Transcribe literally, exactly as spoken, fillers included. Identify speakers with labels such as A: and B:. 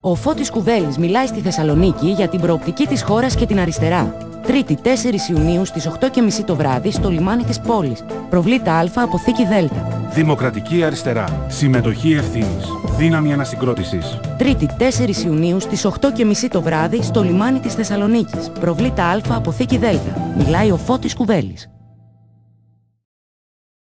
A: Ο Φώτης Κουβέλης μιλάει στη Θεσσαλονίκη για την προοπτική της χώρας και την αριστερά. Τρίτη, τέσσερις Ιουνίου στις οκτώ και μισή το βράδυ στο λιμάνι της πόλης. Προβλήτα Α, αποθήκη Δ.
B: Δημοκρατική αριστερά. Συμμετοχή ευθύνης. Δύναμη ανασυγκρότησης.
A: Τρίτη, τέσσερις Ιουνίου στις οκτώ και μισή το βράδυ στο λιμάνι της Θεσσαλονίκης. Προβλήτα Α, αποθήκη Δ. Μιλάει ο Φώτης Κουβέλης.